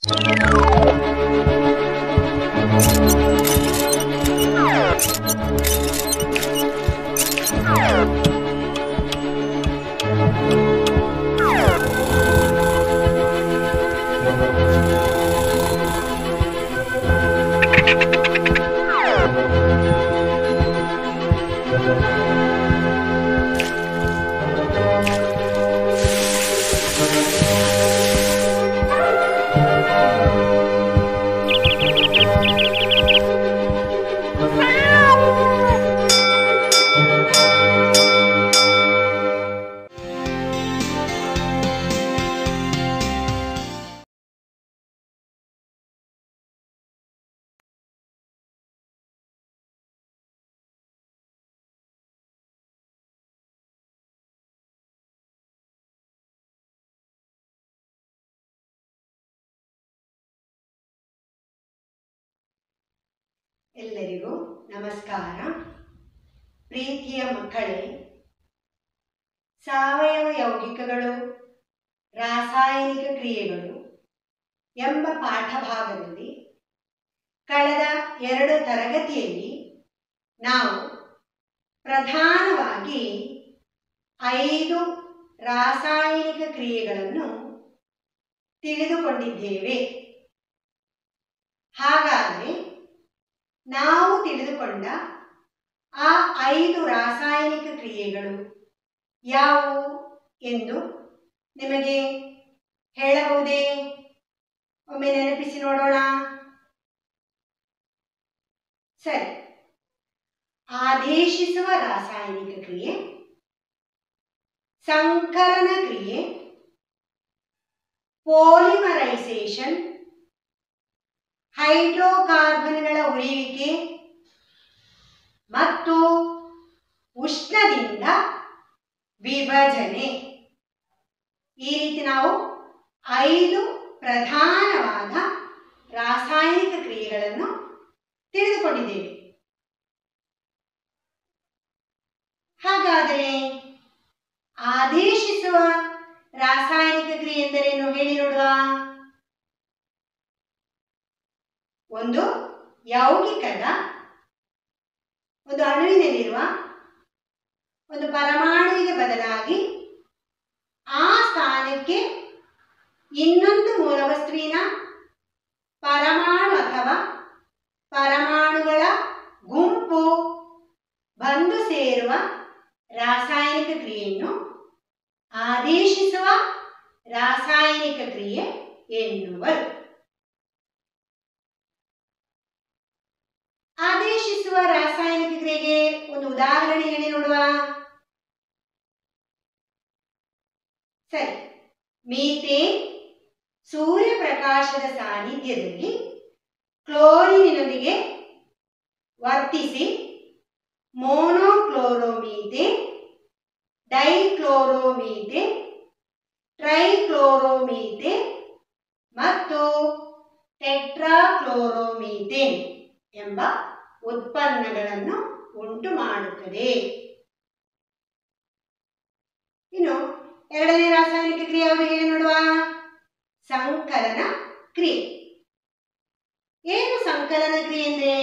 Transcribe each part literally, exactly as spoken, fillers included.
ಎಲ್ಲರಿಗೂ ನಮಸ್ಕಾರ. ಪ್ರೀತಿಯ ಮಕ್ಕಳೇ, ಸಾವಯವ ಯೌಗಿಕಗಳು, ರಾಸಾಯನಿಕ ಕ್ರಿಯೆಗಳು ಎಂಬ ಪಾಠಭಾಗದಲ್ಲಿ ಕಳೆದ ಎರಡು ತರಗತಿಯಲ್ಲಿ ನಾವು ಪ್ರಧಾನವಾಗಿ ಐದು ರಾಸಾಯನಿಕ ಕ್ರಿಯೆಗಳನ್ನು ತಿಳಿದುಕೊಂಡಿದ್ದೇವೆ. ಹಾಗಾದರೆ ನಾವು ತಿಳಿದುಕೊಂಡ ಆ ಐದು ರಾಸಾಯನಿಕ ಕ್ರಿಯೆಗಳು ಯಾವುವು ಎಂದು ನಿಮಗೆ ಹೇಳಬಹುದೇ? ಒಮ್ಮೆ ನೆನಪಿಸಿ ನೋಡೋಣ. ಸರಿ. ಆದೇಶಿಸುವ ರಾಸಾಯನಿಕ ಕ್ರಿಯೆ, ಸಂಕಲನ ಕ್ರಿಯೆ, ಪಾಲಿಮರೈಸೇಷನ್, ಹೈಡ್ರೋಕಾರ್ಬನ್ಗಳ ಉರಿಯುವಿಕೆ ಮತ್ತು ಉಷ್ಣದಿಂದ ವಿಭಜನೆ. ಈ ರೀತಿ ನಾವು ಐದು ಪ್ರಧಾನವಾದ ರಾಸಾಯನಿಕ ಕ್ರಿಯೆಗಳನ್ನು ತಿಳಿದುಕೊಂಡಿದ್ದೇವೆ. ಹಾಗಾದರೆ ಆದೇಶಿಸುವ ರಾಸಾಯನಿಕ ಕ್ರಿಯೆ ಎಂದರೇನು ಹೇಳಿ ನೋಡುವ. ಒಂದು ಯೌಗಿಕದ ಒಂದು ಅಣುವಿನಲ್ಲಿರುವ ಒಂದು ಪರಮಾಣುವಿಗೆ ಬದಲಾಗಿ ಆ ಸ್ಥಾನಕ್ಕೆ ಇನ್ನೊಂದು ಮೂಲವಸ್ತುವಿನ ಪರಮಾಣು ಅಥವಾ ಪರಮಾಣುಗಳ ಗುಂಪು ಬಂದು ಸೇರುವ ರಾಸಾಯನಿಕ ಕ್ರಿಯೆಯನ್ನು ಆದೇಶಿಸುವ ರಾಸಾಯನಿಕ ಕ್ರಿಯೆ ಎನ್ನುವರು. ಆದೇಶಿಸುವ ರಾಸಾಯನಿಕ ಕ್ರಿಯೆಗೆ ಒಂದು ಉದಾಹರಣೆ ಹೇಳಿ ನೋಡುವ. ಸರಿ. ಮೀಥೇನ್ ಸೂರ್ಯಪ್ರಕಾಶದ ಸಾನ್ನಿಧ್ಯದಲ್ಲಿ ಕ್ಲೋರಿನಿನೊಂದಿಗೆ ವರ್ತಿಸಿ ಮೋನೋಕ್ಲೋರೋಮೀಥೇನ್, ಡೈಕ್ಲೋರೋಮೀಥೇನ್, ಟ್ರೈಕ್ಲೋರೋಮೀಥೇನ್ ಮತ್ತು ಟೆಟ್ರಾಕ್ಲೋರೋಮೀಥೇನ್ ಎಂಬ ಉತ್ಪನ್ನಗಳನ್ನು ಉಂಟು ಮಾಡುತ್ತದೆ. ಇನ್ನು ಎರಡನೇ ರಾಸಾಯನಿಕ ಕ್ರಿಯೆ ಯಾವುದು ಹೇಳಿ ನೋಡುವ. ಸಂಕಲನ ಕ್ರಿಯೆ. ಏನು ಸಂಕಲನ ಕ್ರಿಯೆ ಅಂದ್ರೆ?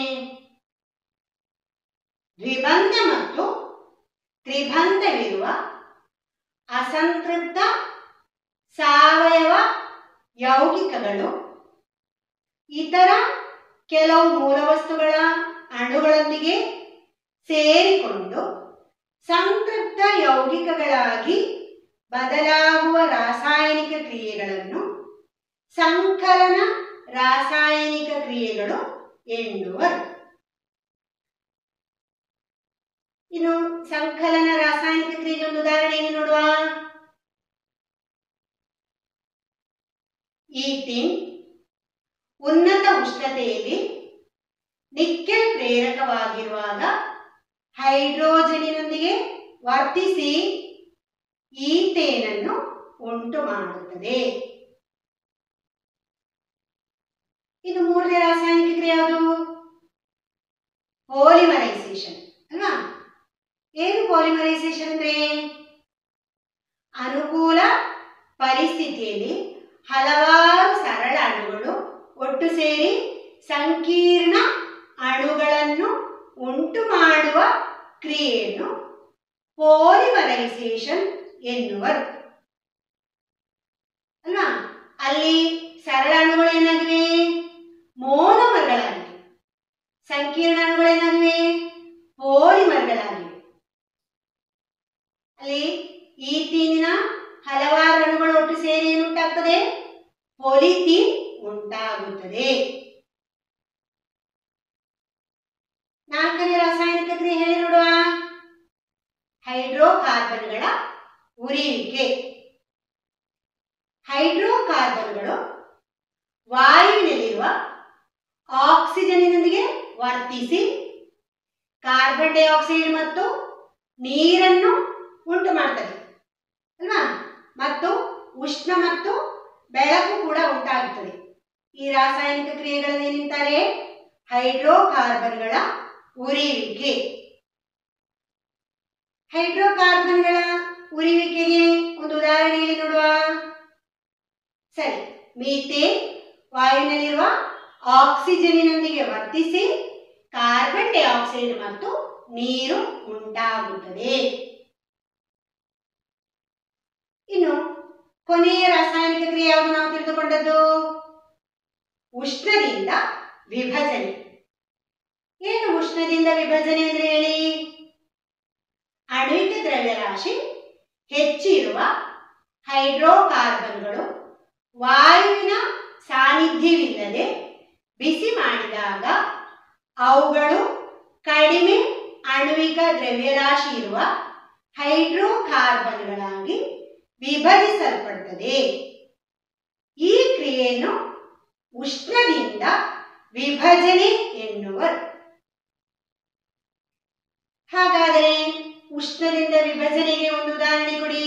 ದ್ವಿಬಂಧ ಮತ್ತು ತ್ರಿಬಂಧವಿರುವ ಅಸಂತೃಪ್ತ ಸಾವಯವ ಯೌಗಿಕಗಳು ಇತರ ಕೆಲವು ಮೂಲವಸ್ತುಗಳ ಅಣುಗಳೊಂದಿಗೆ ಸೇರಿಕೊಂಡು ಸಂತೃಪ್ತ ಯೌಗಿಕಗಳಾಗಿ ಬದಲಾಗುವ ರಾಸಾಯನಿಕ ಕ್ರಿಯೆಗಳನ್ನು ಸಂಕಲನ ರಾಸಾಯನಿಕ ಕ್ರಿಯೆಗಳು ಎನ್ನುವರು. ಇನ್ನು ಸಂಕಲನ ರಾಸಾಯನಿಕ ಕ್ರಿಯೆಗೆ ಒಂದು ಉದಾಹರಣೆಯನ್ನು ನೋಡುವ. ಈಥೀನ್ ಉನ್ನತ ಉಷ್ಣತೆಯಲ್ಲಿ ನಿಕ್ಕೆಲ್ ಪ್ರೇರಕವಾಗಿರುವಾಗ ಹೈಡ್ರೋಜನಿನೊಂದಿಗೆ ವರ್ತಿಸಿ ಈಥೇನನ್ನು ಉಂಟು ಮಾಡುತ್ತದೆ. ಇನ್ನು ಮೂರನೇ ರಾಸಾಯನಿಕ ಕ್ರಿಯೆ ಯಾವುದು? ಪಾಲಿಮರೈಸೇಷನ್ ಅಲ್ವಾ? ಏನು ಪಾಲಿಮರೈಸೇಷನ್ ಅಂದ್ರೆ? ಅನುಕೂಲ ಪರಿಸ್ಥಿತಿಯಲ್ಲಿ ಹಲವಾರು ಸರಳ ಅಣುಗಳು ಒಟ್ಟು ಸೇರಿ ಸಂಕೀರ್ಣ ಅಣುಗಳನ್ನು ಉಂಟು ಮಾಡುವ ಕ್ರಿಯೆಯನ್ನು ಪಾಲಿಮರೈಸೇಷನ್ ಎನ್ನುವರು ಅಲ್ವಾ. ಅಲ್ಲಿ ಸರಳ ಅಣುಗಳು ಏನಾಗಿವೆ, ಮೋನೋಮರ್ಗಳಾಗಿವೆ. ಸಂಕೀರ್ಣ ಅಣುಗಳೇನಾಗಿವೆ, ಪಾಲಿಮರ್ಗಳಾಗಿವೆ. ಅಲ್ಲಿ ಈಥೀನಿನ ಹಲವಾರು ಅಣುಗಳು ಒಟ್ಟು ಸೇರಿ ಏನು ಉಂಟಾಗ್ತದೆ, ಪಾಲಿಥೀನ್ ಉಂಟಾಗುತ್ತದೆ. ನಾಲ್ಕನೇ ರಾಸಾಯನಿಕ ಕ್ರಿಯೆ ಹೇಳಿ ನೋಡುವ. ಹೈಡ್ರೋಕಾರ್ಬನ್ಗಳ ಉರಿಯುವಿಕೆ. ಹೈಡ್ರೋಕಾರ್ಬನ್ಗಳು ವಾಯುವಿನಲ್ಲಿರುವ ಆಕ್ಸಿಜನ್ನಿನೊಂದಿಗೆ ವರ್ತಿಸಿ ಕಾರ್ಬನ್ ಡೈಆಕ್ಸೈಡ್ ಮತ್ತು ನೀರನ್ನು ಉಂಟು ಮಾಡ್ತದೆ ಅಲ್ವಾ. ಮತ್ತು ಉಷ್ಣ ಮತ್ತು ಬೆಳಕು ಕೂಡ ಉಂಟಾಗುತ್ತದೆ. ಈ ರಾಸಾಯನಿಕ ಕ್ರಿಯೆಗಳನ್ನು ಏನಿರ್ತಾರೆ, ಹೈಡ್ರೋಕಾರ್ಬನ್ಗಳ ಉರಿಯುವಿಕೆ. ಹೈಡ್ರೋಕಾರ್ಬನ್ಗಳ ಉರಿಯುವಿಕೆಗೆ ಒಂದು ಉದಾಹರಣೆಯಲ್ಲಿ ನೋಡುವ. ಸರಿ, ಮೀಥೇನ್ ವಾಯುವಿನಲ್ಲಿರುವ ಆಕ್ಸಿಜನ್ನಿನೊಂದಿಗೆ ವರ್ತಿಸಿ ಕಾರ್ಬನ್ ಡೈಆಕ್ಸೈಡ್ ಮತ್ತು ನೀರು ಉಂಟಾಗುತ್ತದೆ. ಇನ್ನು ಕೊನೆಯ ರಾಸಾಯನಿಕ ಕ್ರಿಯೆ ಯಾವುದು ನಾವು ತಿಳಿದುಕೊಂಡದ್ದು, ಉಷ್ಣದಿಂದ ವಿಭಜನೆ. ಏನು ಉಷ್ಣದಿಂದ ವಿಭಜನೆ ಅಂದ್ರೆ ಹೇಳಿ, ಆಣ್ವಿಕ ದ್ರವ್ಯರಾಶಿ ಹೆಚ್ಚಿರುವ ಹೈಡ್ರೋಕಾರ್ಬನ್ಗಳು ವಾಯುವಿನ ಸಾನ್ನಿಧ್ಯವಿಲ್ಲದೆ ಬಿಸಿ ಮಾಡಿದಾಗ ಅವುಗಳು ಕಡಿಮೆ ಆಣ್ವಿಕ ದ್ರವ್ಯರಾಶಿ ಇರುವ ಹೈಡ್ರೋಕಾರ್ಬನ್ಗಳಾಗಿ ವಿಭಜಿಸಲ್ಪಡುತ್ತದೆ. ಈ ಕ್ರಿಯೆಯನ್ನು ಉಷ್ಣದಿಂದ ವಿಭಜನೆ ಎನ್ನುವರು. ಹಾಗಾದರೆ ಉಷ್ಣದಿಂದ ವಿಭಜನೆಗೆ ಒಂದು ಉದಾಹರಣೆ ಕೊಡಿ.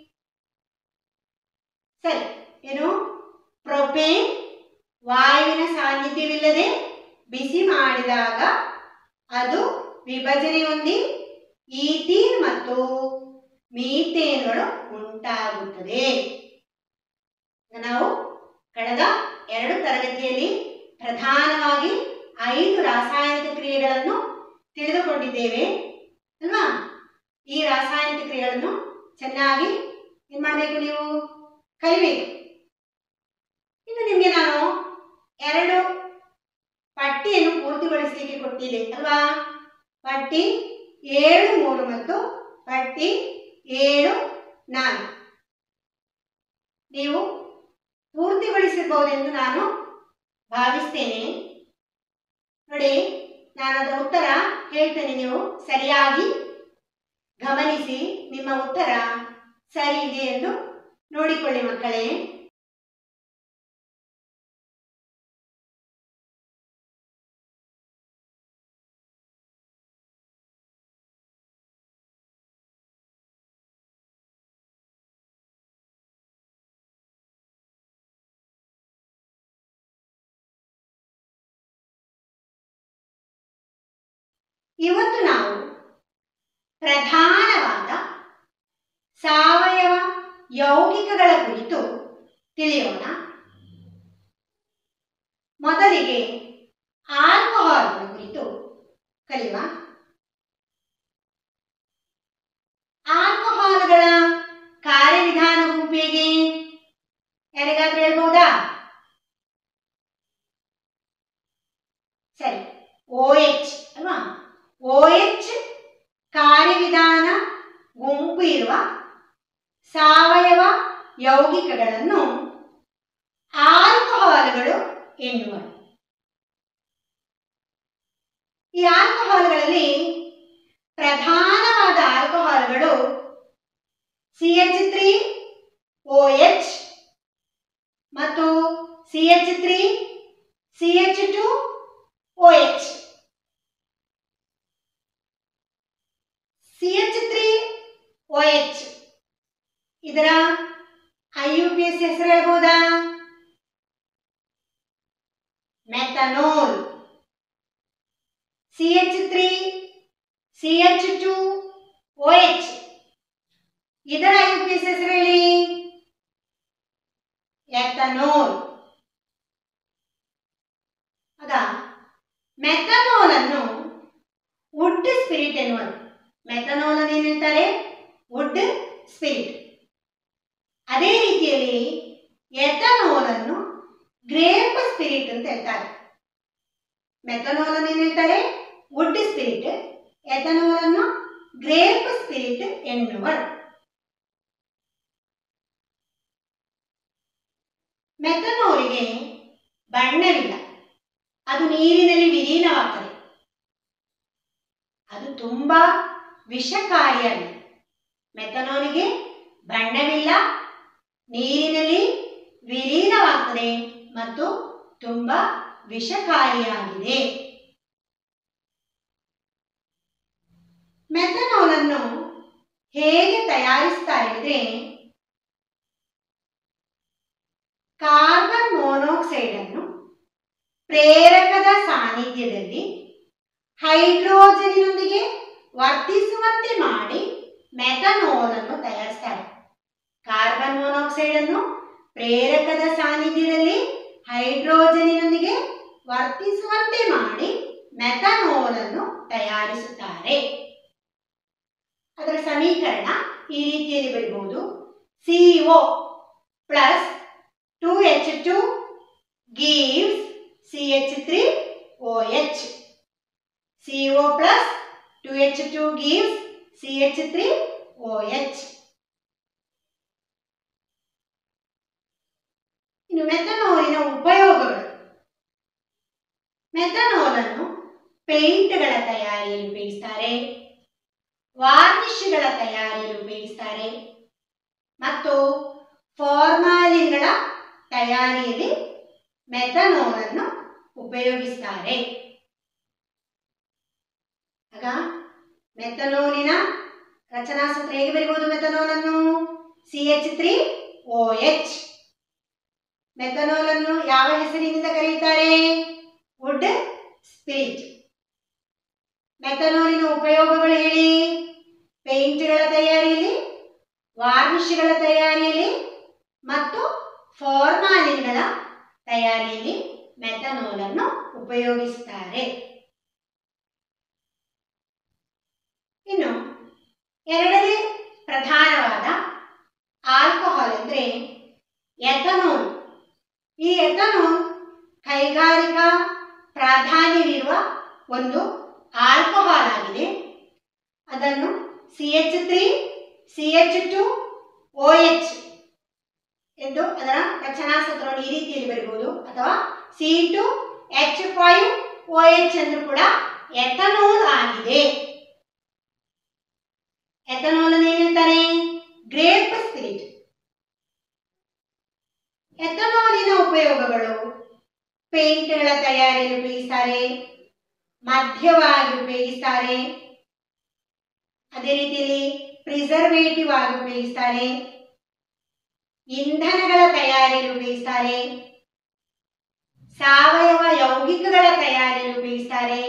ಸರಿ, ಏನು, ಪ್ರೊಪೇನ್ ವಾಯುವಿನ ಸಾನ್ನಿಧ್ಯವಿಲ್ಲದೆ ಬಿಸಿ ಮಾಡಿದಾಗ ಅದು ವಿಭಜನೆ ಹೊಂದಿ ಈಥೀನ್ ಮತ್ತು ಮೀಥೇನ್ಗಳು ಉಂಟಾಗುತ್ತದೆ. ನಾವು ಕಳೆದ ಎರಡು ತರಗತಿಯಲ್ಲಿ ಪ್ರಧಾನವಾಗಿ ಐದು ರಾಸಾಯನಿಕ ಕ್ರಿಯೆಗಳನ್ನು ತಿಳಿದುಕೊಂಡಿದ್ದೇವೆ ಅಲ್ವಾ. ಈ ರಾಸಾಯನಿಕ ಕ್ರಿಯೆಗಳನ್ನು ಚೆನ್ನಾಗಿ ಏನ್ ಮಾಡಬೇಕು, ನೀವು ಕಲಿಬೇಕು. ಇನ್ನು ನಿಮಗೆ ನಾನು ಎರಡು ಪಟ್ಟಿಯನ್ನು ಪೂರ್ತಿಗೊಳಿಸಲಿಕ್ಕೆ ಕೊಟ್ಟಿದೆ ಅಲ್ವಾ. ಪಟ್ಟಿ ಏಳು ಮೂರು ಮತ್ತು ಪಟ್ಟಿ ಏಳು ನಾಲ್ಕು ನೀವು ಪೂರ್ತಿಗೊಳಿಸಬಹುದೆಂದು ನಾನು ಭಾವಿಸ್ತೇನೆ. ನೋಡಿ, ನಾನು ಅದರ ಉತ್ತರ ಹೇಳ್ತೇನೆ, ನೀವು ಸರಿಯಾಗಿ ಗಮನಿಸಿ ನಿಮ್ಮ ಉತ್ತರ ಸರಿ ಇದೆ ಎಂದು ನೋಡಿಕೊಳ್ಳಿ ಮಕ್ಕಳೇ. ಇವತ್ತು ನಾವು ಪ್ರಧಾನವಾದ ಸಾವಯವ ಯೌಗಿಕಗಳ ಕುರಿತು ತಿಳಿಯೋಣ. ಮೊದಲಿಗೆ ಆಲ್ಕೋಹಾಲ್ಗಳ ಕುರಿತು ಕಲಿಯುವ. ಆಲ್ಕೋಹಾಲ್ಗಳ ಕಾರ್ಯವಿಧಾನ ಗುಂಪು ಹೇಗೆ ಯಾರಿಗಾದ್ರೂ ಹೇಳ್ಬಹುದಾ? ಸರಿ, ಓ ಎಚ್ ಅಲ್ವಾ. ಓ ಎಚ್ ಕಾರ್ಯವಿಧಾನ ಗುಂಪು ಇರುವ ಸಾವಯವ ಯೌಗಿಕಗಳನ್ನು ಆಲ್ಕೋಹಾಲ್ಗಳು ಎನ್ನುವರು. ಈ ಆಲ್ಕೋಹಾಲ್ಗಳಲ್ಲಿ ಪ್ರಧಾನವಾದ ಆಲ್ಕೋಹಾಲ್ಗಳು C H three O H ಮತ್ತು C H three C H two O H. C H three O H ಇದರ ಐ ಯು ಪಿ ಎಸ್ ಹೆಸರು ಹೇಳ್ಬೋದಾ? Methanol. C H three C H two O H ಇದರ I U P S ಹೆಸರು ಹೇಳಿ? Ethanol. Methanol ಅನ್ನು wood spirit ಎನ್ನುವರು. Methanol ಅನ್ನು ಏನು ಹೇಳ್ತಾರೆ? Wood spirit. ಅದೇ ರೀತಿಯಲ್ಲಿ ಎಥನಾಲ್ ಅನ್ನು ಗ್ರೇಪ್ ಸ್ಪಿರಿಟ್ ಅಂತ ಹೇಳ್ತಾರೆ. ಮೆಥನಾಲ್ ಅನ್ನು ಏನು ಹೇಳ್ತಾರೆ? Wood spirit. ಎಥನಾಲ್ ಅನ್ನು ಗ್ರೇಪ್ ಸ್ಪಿರಿಟ್ ಎನ್ನುವರು. ಮೆಥನಾಲಿಗೆ ಬಣ್ಣವಿಲ್ಲ, ಅದು ನೀರಿನಲ್ಲಿ ವಿಲೀನವಾಗ್ತದೆ. ಅದು ತುಂಬಾ ವಿಷಕಾರಿಯಾಗಿದೆ. ಮೆಥನಾಲಿಗೆ ಬಣ್ಣವಿಲ್ಲ, ನೀರಿನಲ್ಲಿ ವಿಲೀನವಾಗ್ತದೆ ಮತ್ತು ತುಂಬಾ ವಿಷಕಾರಿಯಾಗಿದೆ. ಮೆಥನಾಲ್ ಅನ್ನು ಹೇಗೆ ತಯಾರಿಸ್ತಾರೆ ಅಂದರೆ, ಕಾರ್ಬನ್ ಮೊನಾಕ್ಸೈಡ್ ಅನ್ನು ಪ್ರೇರಕದ ಸಾನ್ನಿಧ್ಯದಲ್ಲಿ ಹೈಡ್ರೋಜನಿನೊಂದಿಗೆ ವರ್ತಿಸುವಂತೆ ಮಾಡಿ ಮೆಥನಾಲ್ ಅನ್ನು ತಯಾರಿಸ್ತಾರೆ. ಕಾರ್ಬನ್ ಮೊನಾಕ್ಸೈಡ್ ಅನ್ನು ಪ್ರೇರಕದ ಸಾನ್ನಿಧ್ಯದಲ್ಲಿ ಹೈಡ್ರೋಜನಿನೊಂದಿಗೆ ವರ್ತಿಸುವಂತೆ ಮಾಡಿ ಮೆಥನಾಲ್ ಅನ್ನು ತಯಾರಿಸುತ್ತಾರೆ. ಅದರ ಸಮೀಕರಣ ಈ ರೀತಿಯಲ್ಲಿ ಬರೆಯಬಹುದು. C O plus two H two gives C H three O H. C O plus two H two gives C H three O H. ಇನ್ನು ಮೆಥನಾಲಿನ ಉಪಯೋಗಗಳು. ಮೆಥನಾಲ್ ಅನ್ನು ಪೇಂಟ್ಗಳ ತಯಾರಿಯಲ್ಲಿ ಉಪಯೋಗಿಸ್ತಾರೆ, ವಾರ್ನಿಷ್ಗಳ ತಯಾರಿಯಲ್ಲಿ ಉಪಯೋಗಿಸ್ತಾರೆ ಮತ್ತು ಫಾರ್ಮಾಲಿನ್ಗಳ ತಯಾರಿಯಲ್ಲಿ ಮೆಥನಾಲ್ ಅನ್ನು ಉಪಯೋಗಿಸ್ತಾರೆ. ಆಗ ಮೆಥನಾಲಿನ ರಚನಾ ಸೂತ್ರ ಹೇಗೆ ಬರೆಯಬಹುದು? ಮೆಥನಾಲ್ ಅನ್ನು C H three O H. Methanol ಅನ್ನು ಯಾವ ಹೆಸರಿನಿಂದ ಕರೆಯುತ್ತಾರೆ? Wood spirit. ಮೆಥನಾಲಿನ ಉಪಯೋಗಗಳು ಹೇಳಿ. ಪೇಂಟ್ಗಳ ತಯಾರಿಯಲ್ಲಿ, ವಾರ್ನಿಷ್ಗಳ ತಯಾರಿಯಲ್ಲಿ ಮತ್ತು ಫಾರ್ಮಾಲಿನ್ಗಳ ತಯಾರಿಯಲ್ಲಿ ಮೆಥನಾಲ್ ಅನ್ನು ಉಪಯೋಗಿಸುತ್ತಾರೆ. ಇನ್ನು ಎರಡನೇ ಪ್ರಧಾನವಾದ ಆಲ್ಕೋಹಾಲ್ ಅಂದರೆ ಎಥನಾಲ್. ಈ ಎಥನಾಲ್ ಕೈಗಾರಿಕಾ ಪ್ರಾಧಾನ್ಯವಿರುವ ಒಂದು ಆಲ್ಕೋಹಾಲ್ ಆಗಿದೆ. ಅದನ್ನು C H three C H two O H ಎಂದು ಅದರ ರಚನಾ ಸೂತ್ರವನ್ನು ಈ ರೀತಿಯಲ್ಲಿ ಬರೆಯಬಹುದು, ಅಥವಾ C two H five O H ಎಂದು ಕೂಡ ಎಥನಾಲ್ ಆಗಿದೆ. ಎಥನಾಲ್ ಅನ್ನು ಏನು ಹೇಳ್ತಾರೆ? Grape spirit. ಎಥನಾಲಿನ ಉಪಯೋಗಗಳು ಪೇಂಟ್ಗಳ ತಯಾರಿಯಲ್ಲಿ ಉಪಯೋಗಿಸ್ತಾರೆ, ಮದ್ಯವಾಗಿ ಉಪಯೋಗಿಸ್ತಾರೆ, ಅದೇ ರೀತಿಯಲ್ಲಿ ಪ್ರಿಸರ್ವೇಟಿವ್ ಆಗಿ ಉಪಯೋಗಿಸ್ತಾರೆ, ಇಂಧನಗಳ ತಯಾರಿಯಲ್ಲಿ ಉಪಯೋಗಿಸ್ತಾರೆ, ಸಾವಯವ ಯೌಗಿಕಗಳ ತಯಾರಿಯಲ್ಲಿ ಉಪಯೋಗಿಸ್ತಾರೆ,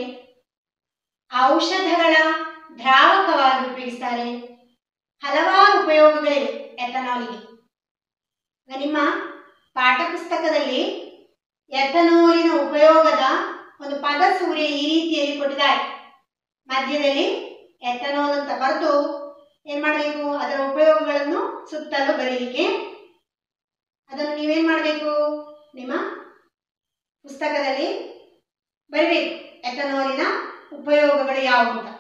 ಔಷಧಗಳ ದ್ರಾವಕವಾಗಿ ಉಪಯೋಗಿಸ್ತಾರೆ. ಹಲವಾರು ಉಪಯೋಗಗಳಿವೆ ಎಥನಾಲಿಗೆ. ನಿಮ್ಮ ಪಾಠ ಪುಸ್ತಕದಲ್ಲಿ ಎಥನಾಲಿನ ಉಪಯೋಗದ ಒಂದು ಪದ ಸೂರ್ಯ ಈ ರೀತಿಯಲ್ಲಿ ಕೊಟ್ಟಿದ್ದಾರೆ. ಮಧ್ಯದಲ್ಲಿ ಎಥನಾಲ್ ಅಂತ ಬರೆದು ಏನ್ ಮಾಡಬೇಕು? ಅದರ ಉಪಯೋಗಗಳನ್ನು ಸುತ್ತಲೂ ಬರೀಲಿಕ್ಕೆ. ಅದನ್ನು ನೀವೇನ್ ಮಾಡಬೇಕು? ನಿಮ್ಮ ಪುಸ್ತಕದಲ್ಲಿ ಬರೀಬೇಕು. ಎಥನಾಲಿನ ಉಪಯೋಗಗಳು ಯಾವುವು ಅಂತ.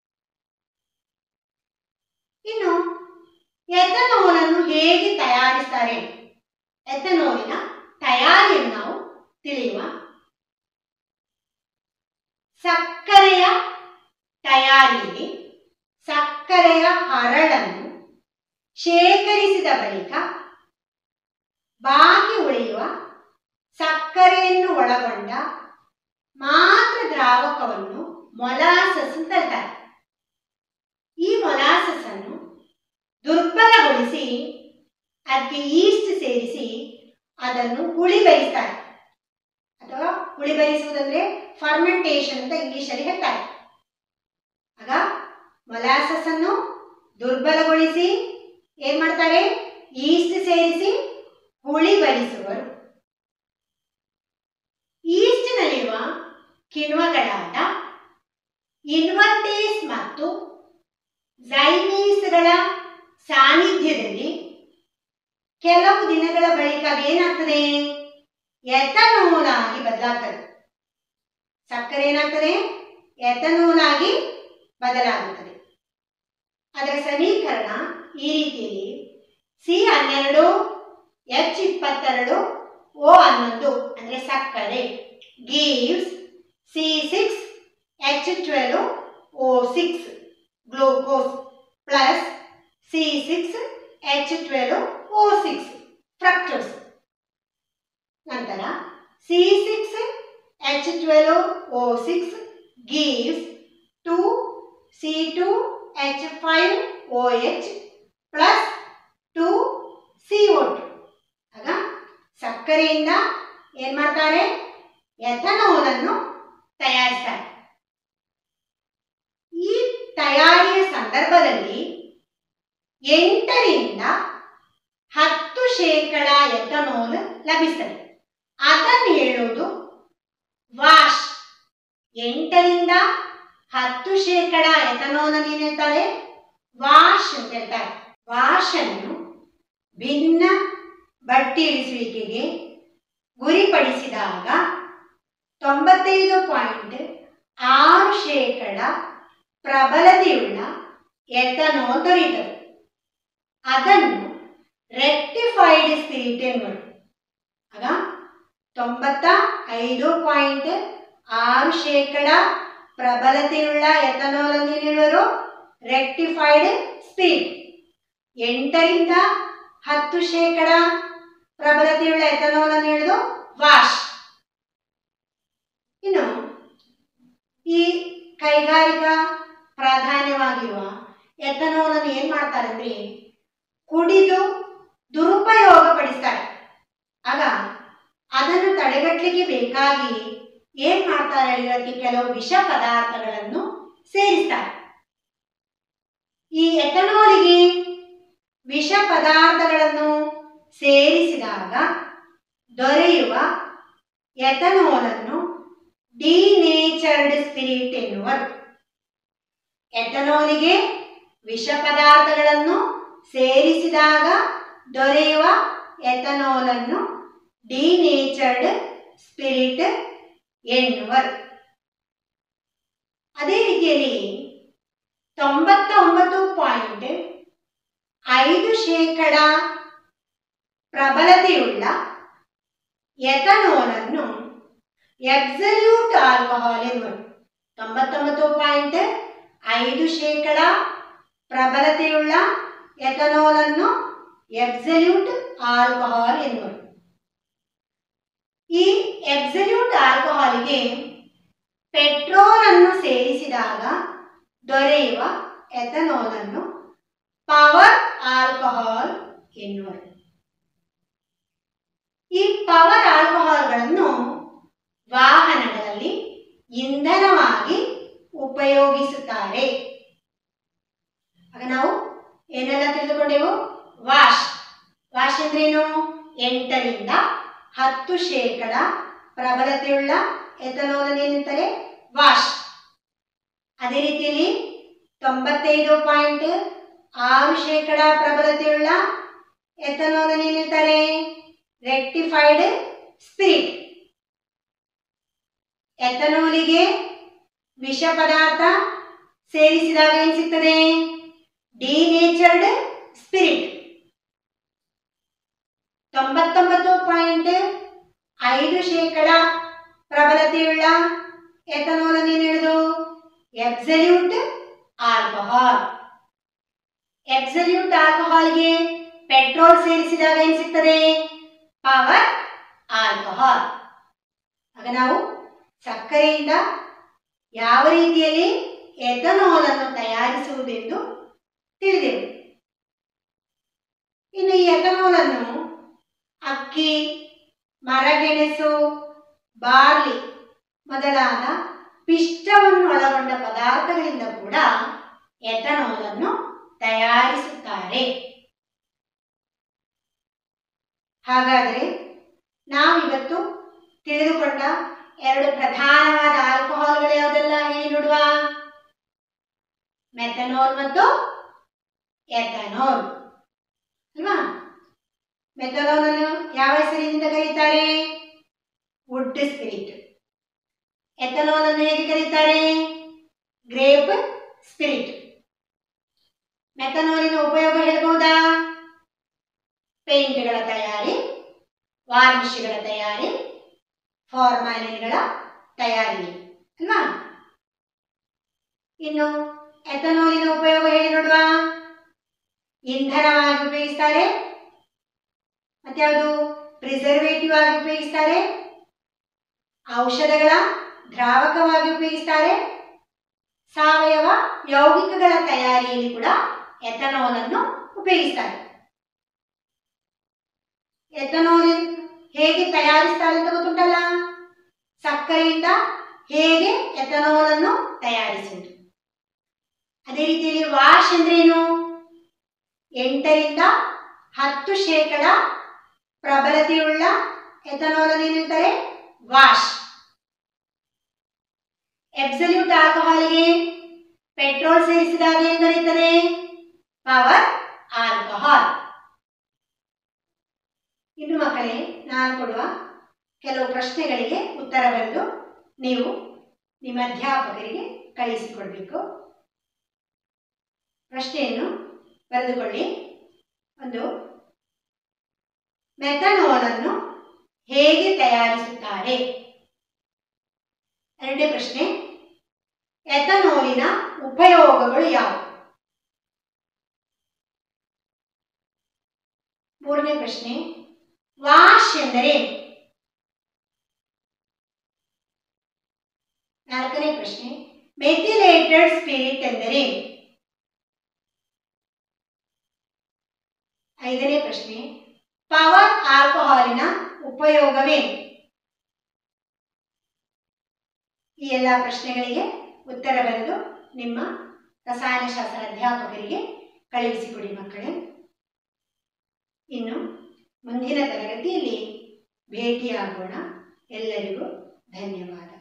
ಇನ್ನು ಎಥನಾಲ್ ಅನ್ನು ಹೇಗೆ ತಯಾರಿಸ್ತಾರೆ? ಎಥನಾಲಿನ ತಯಾರಿಯನ್ನು ನಾವು ತಿಳಿಯುವ. ಸಕ್ಕರೆಯ ತಯಾರಿಯಲ್ಲಿ ಸಕ್ಕರೆಯ ಹರಳನ್ನು ಶೇಖರಿಸಿದ ಬಳಿಕ ಬಾಕಿ ಉಳಿಯುವ ಸಕ್ಕರೆಯನ್ನು ಒಳಗೊಂಡ ಮಾತ್ರ ದ್ರಾವಕವನ್ನು ಮೊಲಾಸಸ್ ಅಂತ ಹೇಳ್ತಾರೆ. ಈ ಮೊಲಾಸಸ್ ಅನ್ನು ದುರ್ಬಲಗೊಳಿಸಿ ಅದಕ್ಕೆ ಈಸ್ಟ್ ಸೇರಿಸಿ ಅದನ್ನು ಹುಳಿ ಬರಿಸ್ತಾರೆ, ಅಥವಾ ಹುಳಿ ಬರಿಸುವುದಂದ್ರೆ ಫರ್ಮೆಂಟೇಷನ್ ಅಂತ ಇಂಗ್ಲಿಷ್ ಅಲ್ಲಿ ಹೇಳ್ತಾರೆ. ಆಗ ಮೊಲಾಸಸ್ ಅನ್ನು ದುರ್ಬಲಗೊಳಿಸಿ ಏನ್ ಮಾಡ್ತಾರೆ? ಈಸ್ಟ್ ಸೇರಿಸಿ ಹುಳಿ ಬರಿಸುವರು. ಈಸ್ಟ್ನಲ್ಲಿರುವ ಕಿಣ್ವಗಳಾದ ಇನ್ವರ್ಟೇಸ್ ಮತ್ತು ಝೈಮೇಸ್ಗಳ ಸಾನ್ನಿಧ್ಯದಲ್ಲಿ ಕೆಲವು ದಿನಗಳ ಬಳಿಕ ಅದೇನಾಗ್ತದೆ, ಎಥನಾಲ್ ಆಗಿ ಬದಲಾಗ್ತದೆ. ಸಕ್ಕರೆ ಏನಾಗ್ತದೆ, ಎಥನಾಲ್ ಆಗಿ ಬದಲಾಗುತ್ತದೆ. ಅದರ ಸಮೀಕರಣ ಈ ರೀತಿಯಲ್ಲಿ: ಸಿ ಹನ್ನೆರಡು ಎಚ್ ಇಪ್ಪತ್ತೆರಡು ಓ ಹನ್ನೊಂದು ಅಂದರೆ ಸಕ್ಕರೆ gives C six H twelve O six glucose plus C six H twelve O six fructose. ನಂತರ C six H twelve O six gives two C two H five O H plus two C O two. ಆಗ ಸಕ್ಕರೆಯಿಂದ ಏನ್ ಮಾಡ್ತಾರೆ, ethanol ಅನ್ನು ತಯಾರಿಸ್ತಾರೆ. ಈ ತಯಾರಿಯ ಸಂದರ್ಭದಲ್ಲಿ ಎಂಟರಿಂದ ಹತ್ತು ಶೇಕಡ ಎಥನಾಲ್ ಲಭಿಸ್ತದೆ. ಅದನ್ನು ಹೇಳುವುದು ವಾಶ್. ಎಂಟರಿಂದ ಹತ್ತು ಶೇಕಡ ಎಥನಾಲ್ ಅನ್ನು ಏನ್ ಹೇಳ್ತಾರೆ, ವಾಶ್ ಅಂತ ಹೇಳ್ತಾರೆ. ವಾಶ್ ಅನ್ನು ಭಿನ್ನ ಬಟ್ಟಿ ಇಳಿಸುವಿಕೆಗೆ ಗುರಿಪಡಿಸಿದಾಗ ತೊಂಬತ್ತೈದು ಪಾಯಿಂಟ್ ಆರು ಶೇಕಡ ಪ್ರಬಲತೆಯುಳ್ಳ ಎಥನಾಲ್ ದೊರೆಯುತ್ತದೆ. ಅದನ್ನು ರೆಕ್ಟಿಫೈಡ್ ಸ್ಪಿರಿಟ್ ಎನ್ನುವರು. ಆಗ ತೊಂಬತ್ತ ಐದು ಪಾಯಿಂಟ್ ಆರು ಶೇಕಡ ಪ್ರಬಲತೆಯುಳ್ಳ ಎಥನಾಲ್ ಅನ್ನು ಹೇಳುವರು ರೆಕ್ಟಿಫೈಡ್ ಸ್ಪಿರಿಟ್. ಎಂಟರಿಂದ ಹತ್ತು ಶೇಕಡ ಪ್ರಬಲತೆಯುಳ್ಳ ಎಥನಾಲ್ ಅನ್ನು ಹೇಳುವುದು ವಾಶ್. ಇನ್ನು ಈ ಕೈಗಾರಿಕಾ ಪ್ರಾಧಾನ್ಯವಾಗಿರುವ ಎಥನಾಲ್ ಅನ್ನು ಏನ್ ಮಾಡ್ತಾರೆ ಅಂದ್ರೆ ಕುಡಿದು ದುರುಪಯೋಗ ಪಡಿಸ್ತಾರೆ. ಆಗ ಅದನ್ನು ತಡೆಗಟ್ಟಲಿಕ್ಕೆ ಬೇಕಾಗಿ ಏನ್ ಮಾಡ್ತಾರೆ, ಅದಕ್ಕೆ ಕೆಲವು ವಿಷ ಪದಾರ್ಥಗಳನ್ನು ಸೇರಿಸ್ತಾರೆ. ಈ ಎಥನಾಲಿಗೆ ವಿಷ ಪದಾರ್ಥಗಳನ್ನು ಸೇರಿಸಿದಾಗ ದೊರೆಯುವ ಎಥನಾಲ್ ಅನ್ನು ಡಿನೇಚರ್ಡ್ ಸ್ಪಿರಿಟ್ ಎನ್ನುವರು. ಎಥನಾಲಿಗೆ ವಿಷ ಪದಾರ್ಥಗಳನ್ನು ಸೇರಿಸಿದಾಗ ದೊರೆಯುವ ಎಥನಾಲ್ ಅನ್ನು ಡಿನೇಚರ್ಡ್ ಸ್ಪಿರಿಟ್ ಎನ್ನುವರು. ಅದೇ ರೀತಿಯಲ್ಲಿ ತೊಂಬತ್ತ ಒಂಬತ್ತು ಪಾಯಿಂಟ್ ಐದು ಶೇಕಡ ಪ್ರಬಲತೆಯುಳ್ಳ ಎಥನಾಲ್ ಅನ್ನು ಅಬ್ಸಲ್ಯೂಟ್ ಆಲ್ಕೋಹಾಲ್ ಎನ್ನುವರು. ತೊಂಬತ್ತೊಂಬತ್ತು ಪಾಯಿಂಟ್ ಐದು ಶೇಕಡ ಪ್ರಬಲತೆಯುಳ್ಳ ಎಥನಾಲ್ ಅನ್ನು ಅಬ್ಸಲ್ಯೂಟ್ ಆಲ್ಕೋಹಾಲ್ ಎನ್ನುವರು. ಈ ಅಬ್ಸಲ್ಯೂಟ್ ಆಲ್ಕೋಹಾಲ್ಗೆ ಪೆಟ್ರೋಲ್ ಅನ್ನು ಸೇರಿಸಿದಾಗ ದೊರೆಯುವ ಎಥನಾಲ್ ಅನ್ನು ಪವರ್ ಆಲ್ಕೋಹಾಲ್ ಎನ್ನುವರು. ಈ ಪವರ್ ಆಲ್ಕೋಹಾಲ್ಗಳನ್ನು ವಾಹನಗಳಲ್ಲಿ ಇಂಧನವಾಗಿ ಉಪಯೋಗಿಸುತ್ತಾರೆ. ಆಗ ನಾವು ಏನೆಲ್ಲ ತಿಳಿದುಕೊಂಡೆವು, ವಾಶ್. ವಾಶ್ ಅಂದ್ರೇನು, ಎಂಟರಿಂದ ಹತ್ತು ಶೇಕಡ ಪ್ರಬಲತೆಯುಳ್ಳ ಎಥನಾಲ್ ಅನ್ನು ಏನಂತಾರೆ, ವಾಶ್. ಅದೇ ರೀತಿಯಲ್ಲಿ ತೊಂಬತ್ತೈದು ಪಾಯಿಂಟ್ ಆರು ಶೇಕಡ ಪ್ರಬಲತೆಯುಳ್ಳ ಎಥನಾಲ್ ಅನ್ನು ಏನಿರ್ತಾರೆ, ರೆಕ್ಟಿಫೈಡ್ ಸ್ಪಿರಿಟ್. ಎಥನಾಲಿಗೆ ವಿಷ ಪದಾರ್ಥ ಸೇರಿಸಿದಾಗ ಏನ್ ಸಿಗ್ತದೆ, ಡಿನೇಚರ್ಡ್ ಸ್ಪಿರಿಟ್. ತೊಂಬತ್ತೊಂಬತ್ತು ಪಾಯಿಂಟ್ ಐದು ಶೇಕಡ ಪ್ರಬಲತೆಯುಳ್ಳ ಎಥನಾಲ್ ಅನ್ನು ಏನು ಹೇಳುದು, ಅಬ್ಸಲ್ಯೂಟ್ ಆಲ್ಕೋಹಾಲ್. ಅಬ್ಸಲ್ಯೂಟ್ ಆಲ್ಕೋಹಾಲ್ಗೆ ಪೆಟ್ರೋಲ್ ಸೇರಿಸಿದಾಗ ಏನ್ ಸಿಗ್ತದೆ, ಪವರ್ ಆಲ್ಕೋಹಾಲ್. ಆಗ ನಾವು ಸಕ್ಕರೆಯಿಂದ ಯಾವ ರೀತಿಯಲ್ಲಿ ಎಥನಾಲ್ ಅನ್ನು ತಯಾರಿಸುವುದೆಂದು ತಿಳಿದೆವು. ಇನ್ನು ಈ ಎಥನಾಲ್ ಅನ್ನು ಅಕ್ಕಿ, ಮರಗೆಣಸು, ಬಾರ್ಲಿ ಮೊದಲಾದ ಪಿಷ್ಟವನ್ನು ಒಳಗೊಂಡ ಪದಾರ್ಥಗಳಿಂದ ಕೂಡ ಎಥನಾಲ್ ಅನ್ನು ತಯಾರಿಸುತ್ತಾರೆ. ಹಾಗಾದರೆ ನಾವಿವತ್ತು ತಿಳಿದುಕೊಂಡ ಎರಡು ಪ್ರಧಾನವಾದ ಆಲ್ಕೋಹಾಲ್ ಆಲ್ಕಹಾಲ್ಗಳು ಯಾವುದೆಲ್ಲ ಹೇಳಿ ನೋಡುವ. ಮೆಥನಾಲ್ ಮತ್ತು ಎಥನಾಲ್ ಅಲ್ವಾ. ಮೆಥನಾಲ್ ಅನ್ನು ಯಾವ ಹೆಸರಿನಿಂದ ಕರೀತಾರೆ? Wood spirit. ಎಥನಾಲ್ ಅನ್ನು ಹೇಗೆ ಕರೀತಾರೆ? Grape spirit. ಮೆಥನಾಲಿನ ಉಪಯೋಗ ಹೇಳಬಹುದಾ? ಪೇಂಟ್ಗಳ ತಯಾರಿ, ವಾರ್ನಿಷ್ಗಳ ತಯಾರಿ, ಫಾರ್ಮಾಲಿನ್ಗಳ ತಯಾರಿ ಅಲ್ವಾ. ಇನ್ನು ಎಥನಾಲಿನ ಉಪಯೋಗ ಹೇಳಿ ನೋಡುವ. ಇಂಧನವಾಗಿ ಉಪಯೋಗಿಸ್ತಾರೆ, ಮತ್ಯಾವುದು ಪ್ರಿಸರ್ವೇಟಿವ್ ಆಗಿ ಉಪಯೋಗಿಸ್ತಾರೆ, ಔಷಧಗಳ ದ್ರಾವಕವಾಗಿ ಉಪಯೋಗಿಸ್ತಾರೆ, ಸಾವಯವ ಯೌಗಿಕಗಳ ತಯಾರಿಯಲ್ಲಿ ಕೂಡ ಎಥನಾಲ್ ಅನ್ನು ಉಪಯೋಗಿಸ್ತಾರೆ. ಎಥನಾಲ್ ಹೇಗೆ ತಯಾರಿಸ್ತಾರೆ ಅಂತ ಗೊತ್ತುಂಟಲ್ಲ. ಸಕ್ಕರೆಯಿಂದ ಹೇಗೆ ಎಥನಾಲ್ ಅನ್ನು ತಯಾರಿಸುವುದು. ಅದೇ ರೀತಿಯಲ್ಲಿ ವಾಶ್ ಅಂದ್ರೇನು? ಎಂಟರಿಂದ ಹತ್ತು ಶೇಕಡ ಪ್ರಬಲತೆಯುಳ್ಳ ಎಥನಾಲ್ ಅನ್ನು ಏನಂತಾರೆ? ವಾಶ್. ಅಬ್ಸಲ್ಯೂಟ್ ಆಲ್ಕಹಾಲ್ಗೆ ಪೆಟ್ರೋಲ್ ಸೇರಿಸಿದಾಗ ಏನು ದೊರೆಯುತ್ತದೆ? Power alcohol. ಇನ್ನು ಮಕ್ಕಳೇ, ನಾನು ಕೊಡುವ ಕೆಲವು ಪ್ರಶ್ನೆಗಳಿಗೆ ಉತ್ತರ ಬರೆದು ನೀವು ನಿಮ್ಮ ಅಧ್ಯಾಪಕರಿಗೆ ಕಳಿಸಿಕೊಡ್ಬೇಕು. ಪ್ರಶ್ನೆಯನ್ನು ಬರೆದುಕೊಳ್ಳಿ. ಒಂದು, ಮೆಥನಾಲ್ ಅನ್ನು ಹೇಗೆ ತಯಾರಿಸುತ್ತಾರೆ? ಎರಡನೇ ಪ್ರಶ್ನೆ, ಎಥನಾಲಿನ ಉಪಯೋಗಗಳು ಯಾವುವು? ಮೂರನೇ ಪ್ರಶ್ನೆ, ವಾಶ್ ಎಂದರೇನು? ನಾಲ್ಕನೇ ಪ್ರಶ್ನೆ, ಮೆಥಿಲೇಟೆಡ್ ಸ್ಪಿರಿಟ್ ಎಂದರೇನು? ಐದನೇ ಪ್ರಶ್ನೆ, ಪವರ್ ಆಲ್ಕಹಾಲಿನ ಉಪಯೋಗವೇನು? ಈ ಎಲ್ಲ ಪ್ರಶ್ನೆಗಳಿಗೆ ಉತ್ತರ ಬರೆದು ನಿಮ್ಮ ರಸಾಯನಶಾಸ್ತ್ರ ಅಧ್ಯಾಪಕರಿಗೆ ಕಳುಹಿಸಿಕೊಡಿ ಮಕ್ಕಳೇ. ಇನ್ನು ಮುಂದಿನ ತರಗತಿಯಲ್ಲಿ ಭೇಟಿಯಾಗೋಣ. ಎಲ್ಲರಿಗೂ ಧನ್ಯವಾದ.